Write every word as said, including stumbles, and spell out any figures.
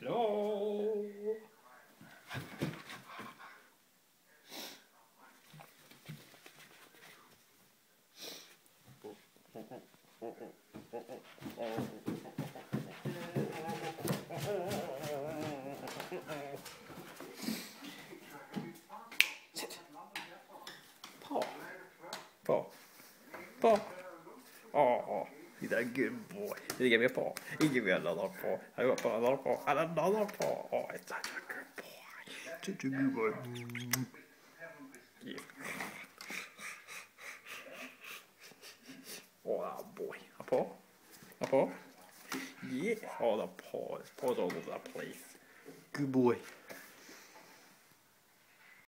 Hello. Sit. Paw. Paw. Paw. Oh, he's a good boy. He give me a paw. He give me another paw. I got another paw and another paw. Oh, it's such a good boy. Such a good boy. Yeah. Oh, that boy. A paw. A paw. Yeah. Oh, the paws. Paws all over the place. Good boy.